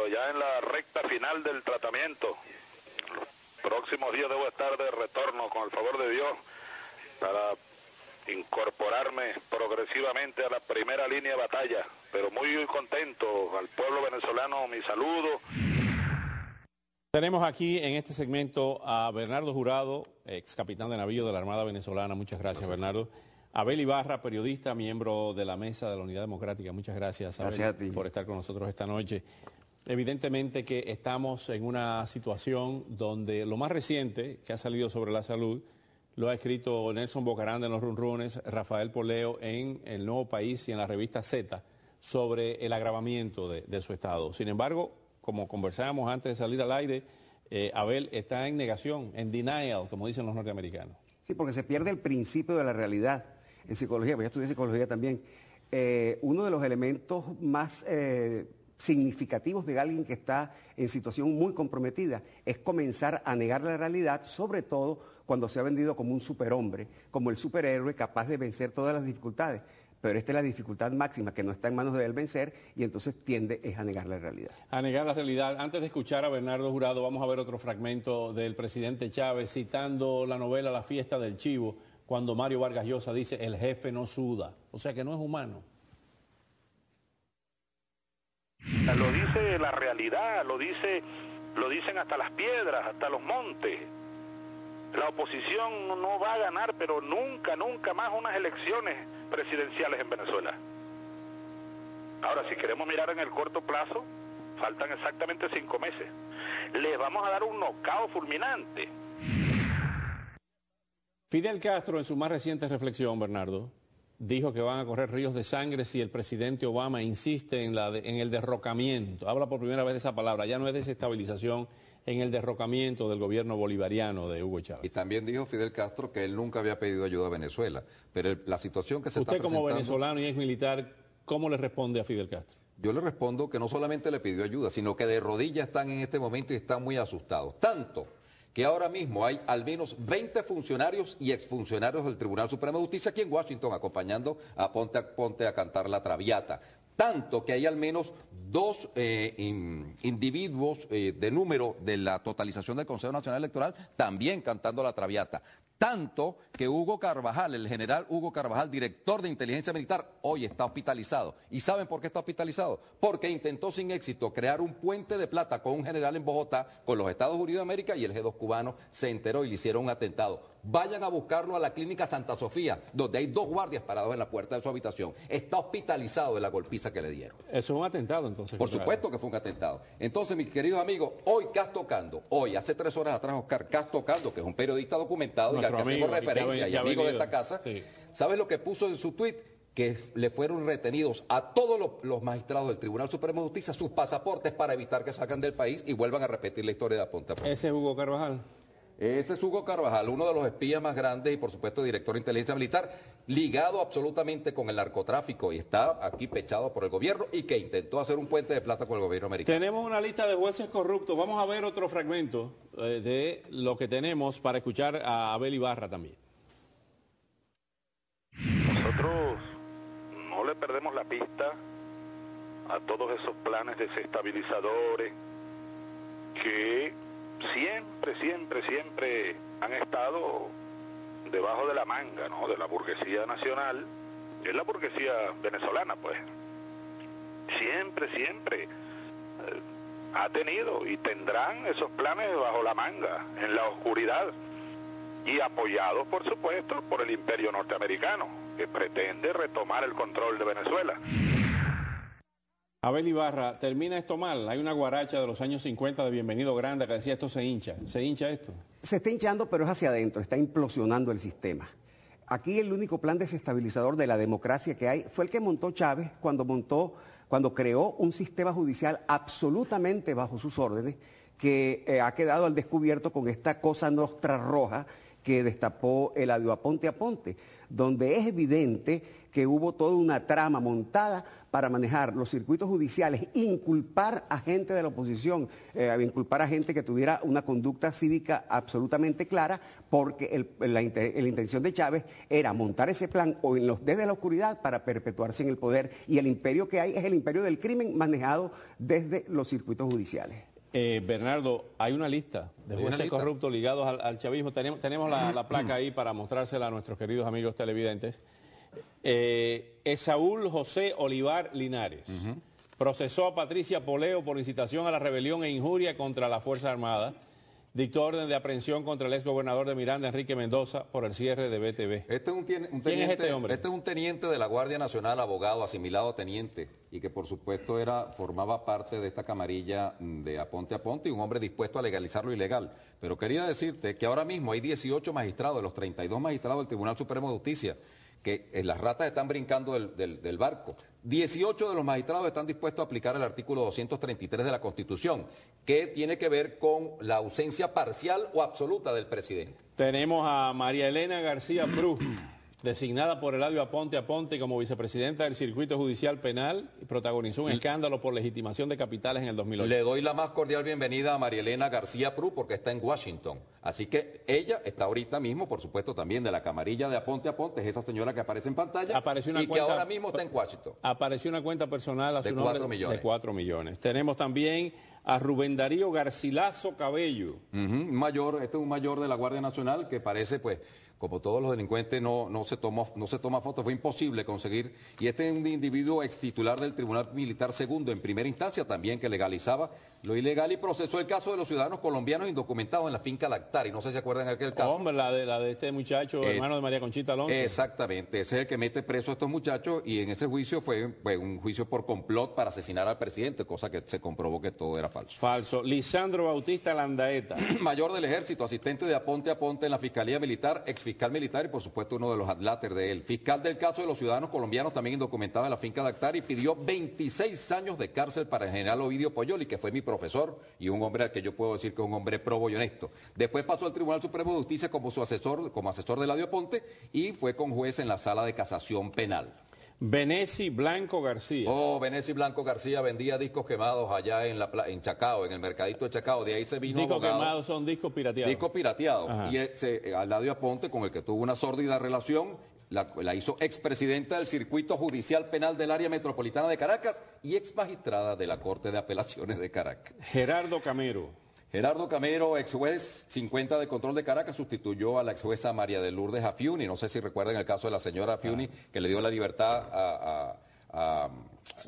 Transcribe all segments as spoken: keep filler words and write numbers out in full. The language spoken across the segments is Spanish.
pero ya en la recta final del tratamiento. Los próximos días debo estar de retorno, con el favor de Dios, para incorporarme progresivamente a la primera línea de batalla, pero muy contento. Al pueblo venezolano mi saludo. Tenemos aquí en este segmento a Bernardo Jurado, ex capitán de navío de la Armada Venezolana. Muchas gracias, gracias. Bernardo. Abel Ibarra, periodista, miembro de la Mesa de la Unidad Democrática. Muchas gracias, Abel, gracias a ti por estar con nosotros esta noche. Evidentemente que estamos en una situación donde lo más reciente que ha salido sobre la salud lo ha escrito Nelson Bocaranda en los Runrunes, Rafael Poleo en El Nuevo País y en la revista Z sobre el agravamiento de, de su estado. Sin embargo, como conversábamos antes de salir al aire, eh, Abel está en negación, en denial, como dicen los norteamericanos. Sí, porque se pierde el principio de la realidad. En psicología, pues yo estudié psicología también, eh, uno de los elementos más eh, significativos de alguien que está en situación muy comprometida es comenzar a negar la realidad, sobre todo cuando se ha vendido como un superhombre, como el superhéroe capaz de vencer todas las dificultades. Pero esta es la dificultad máxima que no está en manos de él vencer y entonces tiende es a negar la realidad. A negar la realidad. Antes de escuchar a Bernardo Jurado, vamos a ver otro fragmento del presidente Chávez citando la novela La Fiesta del Chivo, cuando Mario Vargas Llosa dice, el jefe no suda, o sea que no es humano. Lo dice la realidad, lo dice, lo dicen hasta las piedras, hasta los montes. La oposición no va a ganar, pero nunca, nunca más unas elecciones presidenciales en Venezuela. Ahora, si queremos mirar en el corto plazo, faltan exactamente cinco meses. Les vamos a dar un knockout fulminante. Fidel Castro, en su más reciente reflexión, Bernardo, dijo que van a correr ríos de sangre si el presidente Obama insiste en, la de, en el derrocamiento. Habla por primera vez de esa palabra, ya no es desestabilización, en el derrocamiento del gobierno bolivariano de Hugo Chávez. Y también dijo Fidel Castro que él nunca había pedido ayuda a Venezuela, pero el, la situación que se Usted está presentando... Usted como venezolano y ex militar, ¿cómo le responde a Fidel Castro? Yo le respondo que no solamente le pidió ayuda, sino que de rodillas están en este momento y están muy asustados. Tanto que ahora mismo hay al menos veinte funcionarios y exfuncionarios del Tribunal Supremo de Justicia aquí en Washington acompañando a Ponte a, Ponte a cantar la Traviata. Tanto que hay al menos dos eh, in, individuos eh, de número de la totalización del Consejo Nacional Electoral también cantando la Traviata. Tanto que Hugo Carvajal, el general Hugo Carvajal, director de inteligencia militar, hoy está hospitalizado. ¿Y saben por qué está hospitalizado? Porque intentó sin éxito crear un puente de plata con un general en Bogotá, con los Estados Unidos de América, y el G dos cubano se enteró y le hicieron un atentado. Vayan a buscarlo a la clínica Santa Sofía, donde hay dos guardias parados en la puerta de su habitación. Está hospitalizado de la golpiza que le dieron. Eso es un atentado, entonces. Por supuesto que fue un atentado. Entonces, mis queridos amigos, hoy Castro Cando, hoy, hace tres horas atrás, Oscar Castro Cando, que es un periodista documentado y al que hacemos referencia y amigo de esta casa, sí. ¿Sabes lo que puso en su tuit? Que le fueron retenidos a todos los, los magistrados del Tribunal Supremo de Justicia sus pasaportes para evitar que salgan del país y vuelvan a repetir la historia de Aponte a Ponte. ¿Ese es Hugo Carvajal? Ese es Hugo Carvajal, uno de los espías más grandes y por supuesto director de inteligencia militar, ligado absolutamente con el narcotráfico y está aquí pechado por el gobierno y que intentó hacer un puente de plata con el gobierno americano. Tenemos una lista de jueces corruptos, vamos a ver otro fragmento eh, de lo que tenemos para escuchar a Abel Ibarra también. Nosotros no le perdemos la pista a todos esos planes desestabilizadores que siempre, siempre, siempre han estado debajo de la manga, ¿no?, de la burguesía nacional, es la burguesía venezolana, pues. Siempre, siempre eh, ha tenido y tendrán esos planes bajo la manga, en la oscuridad, y apoyados, por supuesto, por el imperio norteamericano, que pretende retomar el control de Venezuela. Abel Ibarra, ¿termina esto mal? Hay una guaracha de los años cincuenta de Bienvenido Granda que decía esto se hincha. ¿Se hincha esto? Se está hinchando, pero es hacia adentro, está implosionando el sistema. Aquí el único plan desestabilizador de la democracia que hay fue el que montó Chávez cuando montó, cuando creó un sistema judicial absolutamente bajo sus órdenes, que eh, ha quedado al descubierto con esta cosa nostra roja que destapó el audio Aponte Aponte, donde es evidente que hubo toda una trama montada para manejar los circuitos judiciales, inculpar a gente de la oposición, eh, inculpar a gente que tuviera una conducta cívica absolutamente clara, porque el, la, la intención de Chávez era montar ese plan o en los, desde la oscuridad para perpetuarse en el poder, y el imperio que hay es el imperio del crimen manejado desde los circuitos judiciales. Eh, Bernardo, hay una lista de jueces lista? corruptos ligados al, al chavismo. Tenemos, tenemos la, la placa ahí para mostrársela a nuestros queridos amigos televidentes. Eh, Esaúl José Olivar Linares uh-huh. procesó a Patricia Poleo por incitación a la rebelión e injuria contra la Fuerza Armada. Dictó orden de aprehensión contra el exgobernador de Miranda, Enrique Mendoza, por el cierre de B T V. Este es un, tien, un teniente, ¿Quién es este hombre? Este es un teniente de la Guardia Nacional, abogado, asimilado a teniente, y que por supuesto era, formaba parte de esta camarilla de Aponte Aponte, y un hombre dispuesto a legalizar lo ilegal. Pero quería decirte que ahora mismo hay dieciocho magistrados, de los treinta y dos magistrados del Tribunal Supremo de Justicia, que en las ratas están brincando del, del, del barco. dieciocho de los magistrados están dispuestos a aplicar el artículo doscientos treinta y tres de la Constitución, que tiene que ver con la ausencia parcial o absoluta del presidente. Tenemos a María Elena García Pruz, designada por Eladio Aponte Aponte como vicepresidenta del Circuito Judicial Penal, y protagonizó un escándalo por legitimación de capitales en el dos mil ocho. Le doy la más cordial bienvenida a María Elena García Pruz porque está en Washington. Así que ella está ahorita mismo, por supuesto, también de la camarilla de Aponte Aponte, es esa señora que aparece en pantalla Apareció una y cuenta, que ahora mismo está en Washington. Apareció una cuenta personal a su de nombre cuatro millones. de cuatro millones. Tenemos también a Rubén Darío Garcilaso Cabello. Uh-huh, un mayor, este es un mayor de la Guardia Nacional que parece, pues, como todos los delincuentes, no, no, se tomó, no se toma foto, fue imposible conseguir. Y este es un individuo ex titular del Tribunal Militar Segundo en primera instancia también, que legalizaba lo ilegal y procesó el caso de los ciudadanos colombianos indocumentados en la finca Lactari. No sé si se acuerdan de aquel caso. Hombre, la de, la de este muchacho, eh, hermano de María Conchita Alonso. Exactamente, ese es el que mete preso a estos muchachos y en ese juicio fue, fue un juicio por complot para asesinar al presidente, cosa que se comprobó que todo era falso. Falso. Lisandro Bautista Landaeta. Mayor del Ejército, asistente de Aponte Aponte en la Fiscalía Militar, ex fiscal militar y por supuesto uno de los adláteres de él. Fiscal del caso de los ciudadanos colombianos también indocumentados en la finca Lactari, pidió veintiséis años de cárcel para el general Ovidio Poyoli, que fue mi profesor y un hombre al que yo puedo decir que es un hombre probo y honesto. Después pasó al Tribunal Supremo de Justicia como su asesor, como asesor de Eladio Aponte y fue con juez en la Sala de Casación Penal. Veneci Blanco García. Oh, Veneci Blanco García vendía discos quemados allá en, la, en Chacao, en el mercadito de Chacao. De ahí se vino Discos abogado. quemados son discos pirateados. Discos pirateados. Ajá. Y ese, Eladio Aponte, con el que tuvo una sórdida relación, la, la hizo expresidenta del Circuito Judicial Penal del Área Metropolitana de Caracas y ex magistrada de la Corte de Apelaciones de Caracas. Gerardo Camero. Gerardo Camero, ex juez cincuenta de control de Caracas, sustituyó a la ex jueza María de Lourdes Afiuni. No sé si recuerdan el caso de la señora Afiuni, ah. que le dio la libertad a, a, a,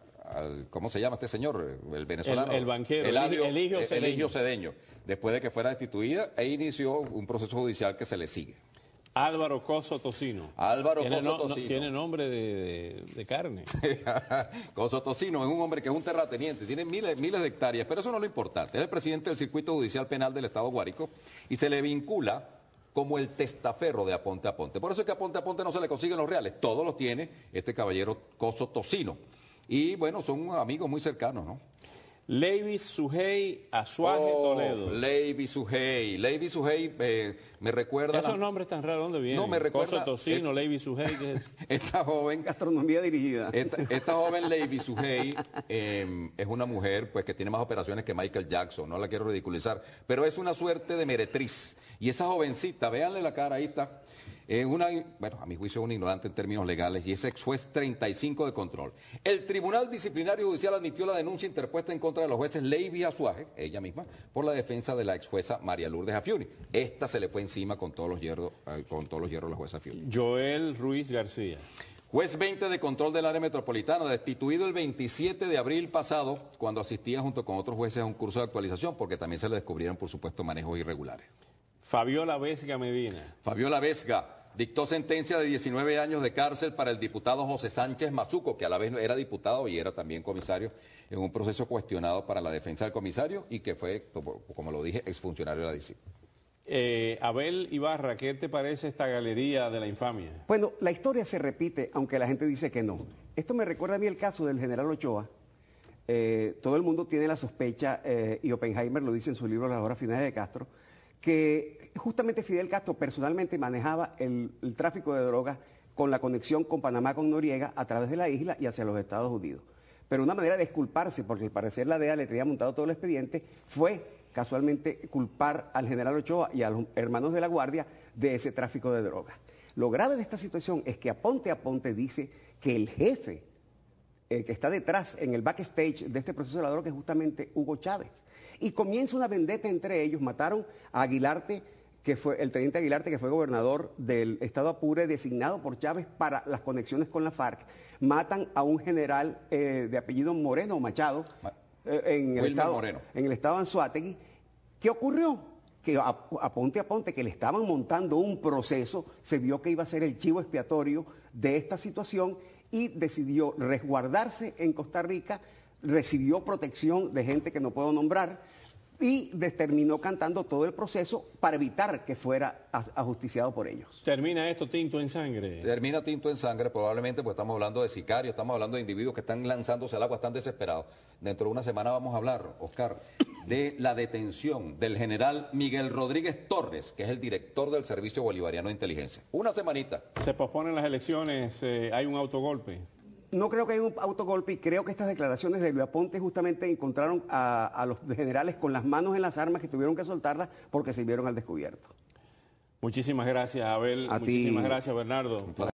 a ¿cómo se llama este señor? El venezolano. El, el banquero, Eladio, Eligio Cedeño. Eligio Cedeño. Después de que fuera destituida e inició un proceso judicial que se le sigue. Álvaro Coso Tocino. Álvaro ¿Tiene Coso no, Tocino. No, tiene nombre de, de, de carne. Coso Tocino es un hombre que es un terrateniente, tiene miles, miles de hectáreas, pero eso no es lo importante. Es el presidente del Circuito Judicial Penal del Estado Guárico y se le vincula como el testaferro de Aponte Aponte. Por eso es que a Aponte Aponte no se le consiguen los reales, todos los tiene este caballero Coso Tocino. Y bueno, son amigos muy cercanos, ¿no? Leiby Sujei Azuaje oh, Toledo. Leiby Sujei. Leiby Sujei eh, me recuerda... Esos la... nombres tan raros, ¿dónde vienen? No, me recuerda... Coso Tocino, eh... Leiby Sujei, ¿qué es? Esta joven... Gastronomía dirigida. Esta, esta joven Leiby Sujei eh, es una mujer pues que tiene más operaciones que Michael Jackson, no la quiero ridiculizar, pero es una suerte de meretriz. Y esa jovencita, véanle la cara, ahí está... Es una, bueno, a mi juicio es un ignorante en términos legales y es ex juez treinta y cinco de control. El Tribunal Disciplinario Judicial admitió la denuncia interpuesta en contra de los jueces Leiby Azuaje, ella misma, por la defensa de la ex jueza María Lourdes Afiuni. Esta se le fue encima con todos los hierros, eh, con todos los hierros a la jueza Afiuni. Joel Ruiz García. Juez veinte de control del área metropolitana, destituido el veintisiete de abril pasado, cuando asistía junto con otros jueces a un curso de actualización, porque también se le descubrieron, por supuesto, manejos irregulares. Fabiola Vesga Medina. Fabiola Vesga dictó sentencia de diecinueve años de cárcel para el diputado José Sánchez Mazuco, que a la vez era diputado y era también comisario, en un proceso cuestionado para la defensa del comisario y que fue, como, como lo dije, exfuncionario de la D I C I. Eh, Abel Ibarra, ¿qué te parece esta galería de la infamia? Bueno, la historia se repite, aunque la gente dice que no. Esto me recuerda a mí el caso del general Ochoa. Eh, todo el mundo tiene la sospecha, eh, y Oppenheimer lo dice en su libro Las horas finales de Castro, que justamente Fidel Castro personalmente manejaba el, el tráfico de drogas con la conexión con Panamá, con Noriega, a través de la isla y hacia los Estados Unidos. Pero una manera de disculparse, porque al parecer la D E A le tenía montado todo el expediente, fue casualmente culpar al general Ochoa y a los hermanos de la Guardia de ese tráfico de drogas. Lo grave de esta situación es que Aponte Aponte dice que el jefe eh, que está detrás en el backstage de este proceso de la droga es justamente Hugo Chávez. Y comienza una vendetta entre ellos. Mataron a Aguilarte, que fue el teniente Aguilarte, que fue gobernador del estado Apure, designado por Chávez para las conexiones con la FARC. Matan a un general eh, de apellido Moreno Machado eh, en, el estado, Moreno. en el estado de Anzoátegui. ¿Qué ocurrió? Que a, a ponte a ponte que le estaban montando un proceso, se vio que iba a ser el chivo expiatorio de esta situación y decidió resguardarse en Costa Rica, recibió protección de gente que no puedo nombrar, y terminó cantando todo el proceso para evitar que fuera ajusticiado por ellos. ¿Termina esto tinto en sangre? Termina tinto en sangre, probablemente, pues estamos hablando de sicarios, estamos hablando de individuos que están lanzándose al agua, están desesperados. Dentro de una semana vamos a hablar, Oscar, de la detención del general Miguel Rodríguez Torres, que es el director del Servicio Bolivariano de Inteligencia. Una semanita. Se posponen las elecciones, eh, hay un autogolpe. No creo que haya un autogolpe y creo que estas declaraciones de Luis Aponte justamente encontraron a, a los generales con las manos en las armas que tuvieron que soltarlas porque se vieron al descubierto. Muchísimas gracias, Abel. A Muchísimas ti. gracias, Bernardo.